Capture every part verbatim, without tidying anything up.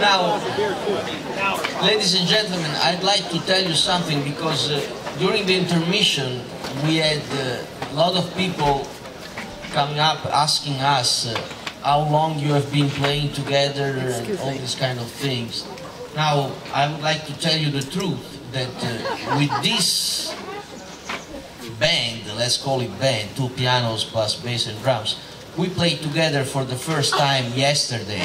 Now, ladies and gentlemen, I'd like to tell you something, because uh, during the intermission we had uh, a lot of people coming up asking us uh, how long you have been playing together and all these kind of things. Now, I would like to tell you the truth, that uh, with this band, let's call it band, two pianos plus bass and drums, we played together for the first time yesterday.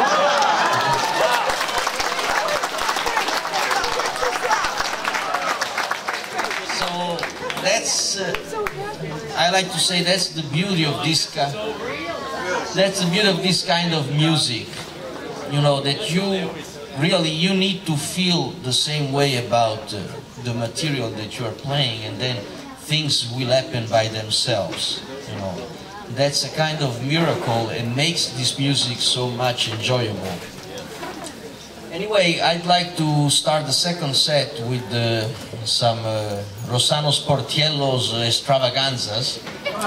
So that's, uh, I like to say that's the beauty of this kind. That's the beauty of this kind of music. You know, that you really, you need to feel the same way about uh, the material that you are playing, and then things will happen by themselves, you know. That's a kind of miracle and makes this music so much enjoyable. Anyway, I'd like to start the second set with uh, some uh, Rossano Sportiello's Extravaganzas.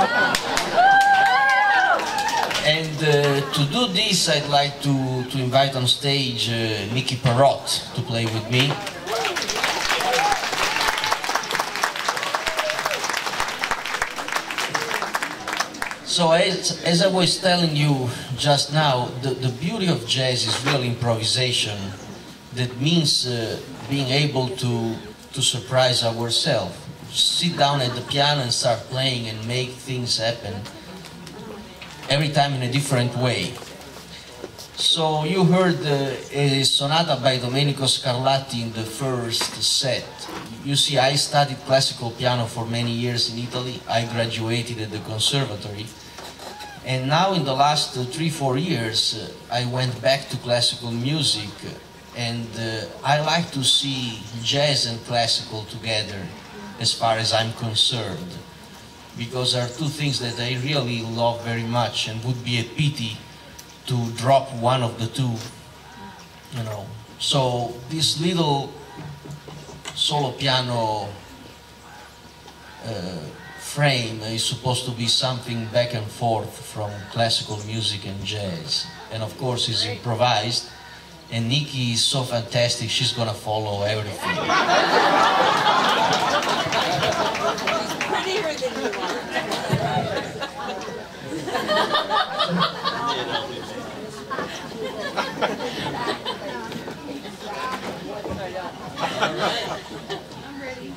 And uh, to do this, I'd like to, to invite on stage uh, NICKI PARROTT to play with me. So as, as I was telling you just now, the, the beauty of jazz is real improvisation. That means uh, being able to, to surprise ourselves. Sit down at the piano and start playing and make things happen. Every time in a different way. So you heard uh, a sonata by Domenico Scarlatti in the first set. You see, I studied classical piano for many years in Italy. I graduated at the conservatory. And now in the last uh, three, four years, uh, I went back to classical music. And uh, I like to see jazz and classical together, as far as I'm concerned. Because there are two things that I really love very much, and would be a pity to drop one of the two, you know. So this little solo piano uh, frame is supposed to be something back and forth from classical music and jazz. And of course it's improvised, and NICKI is so fantastic, she's gonna follow everything. Prettier than you are. I'm ready.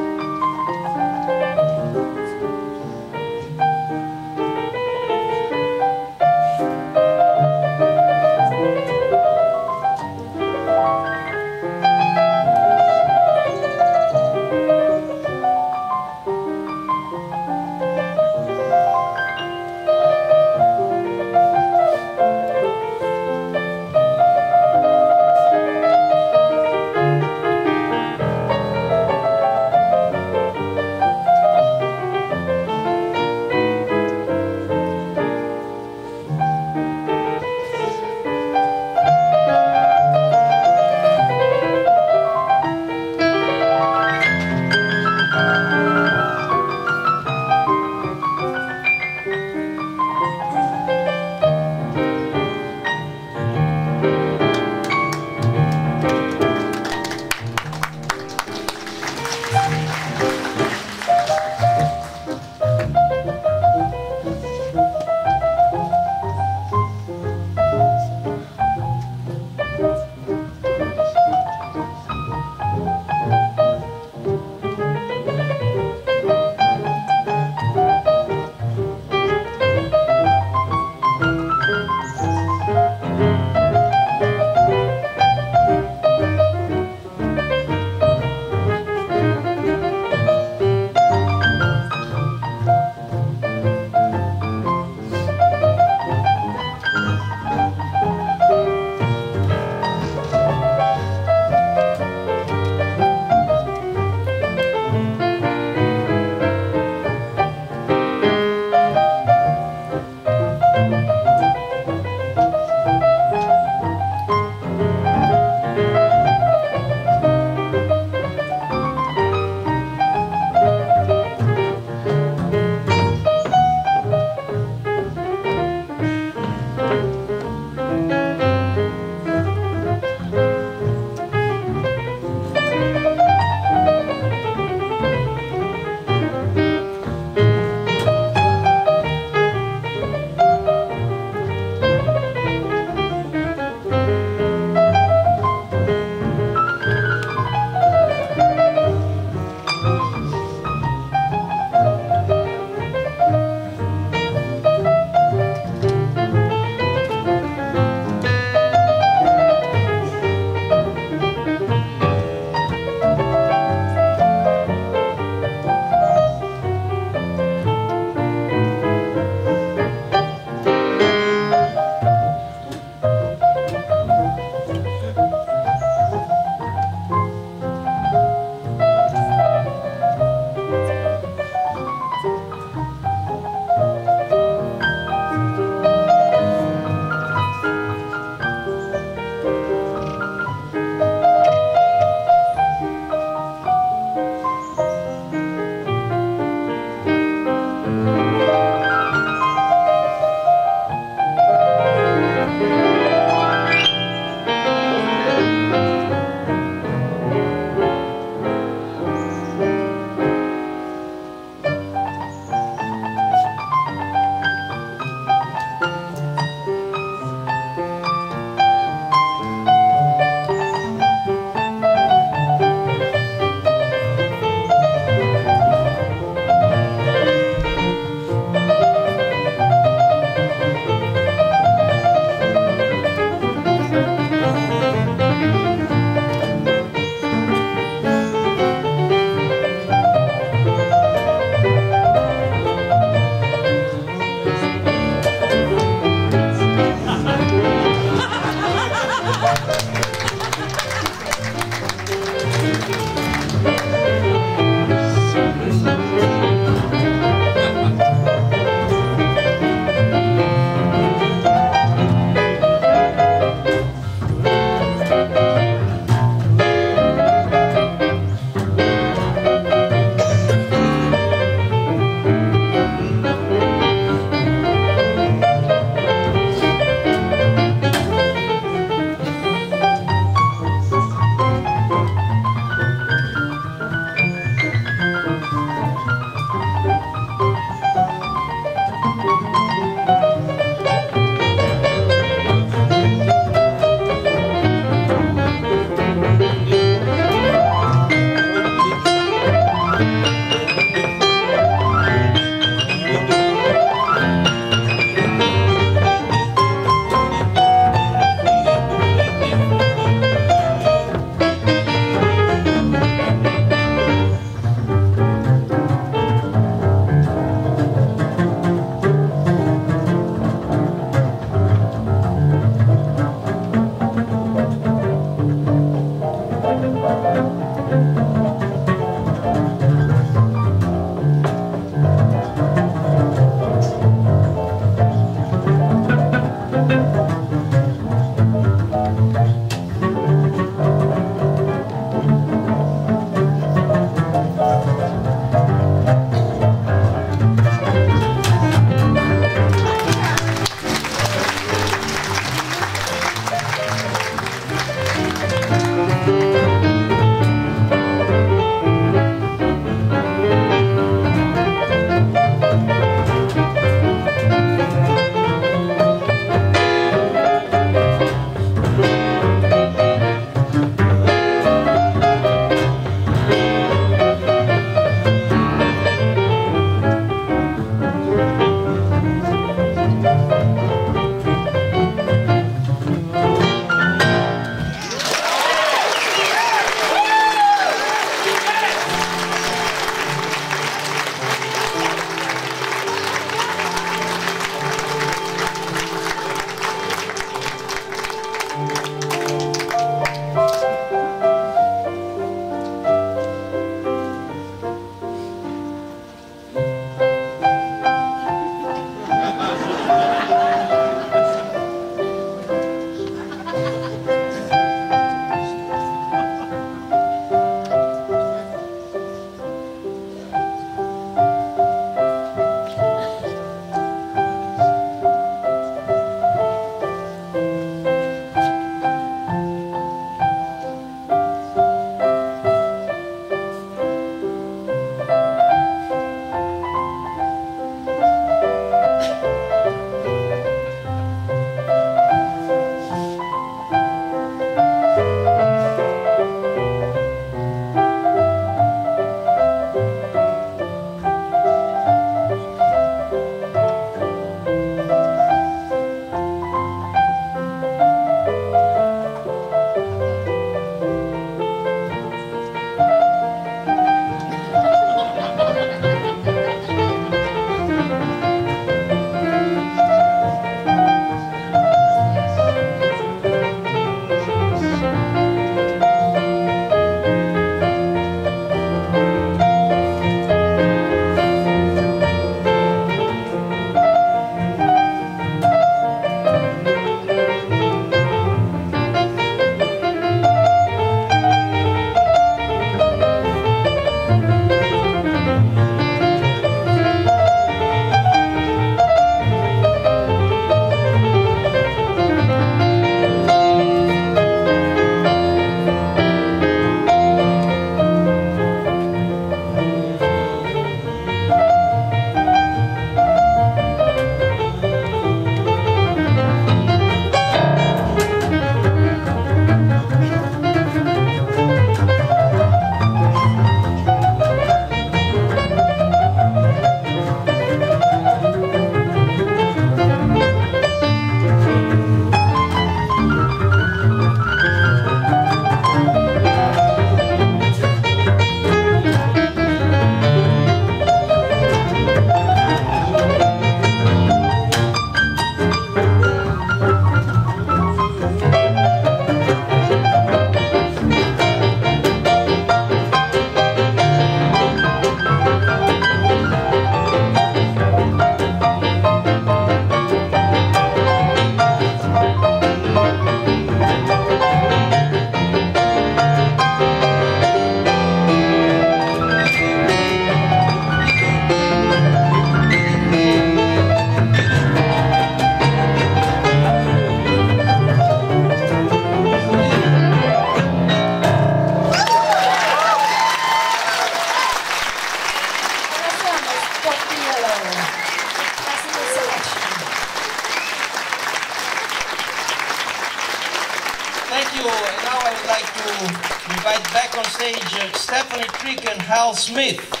Thank you. And now I would like to invite back on stage uh, Stephanie Trick and Hal Smith.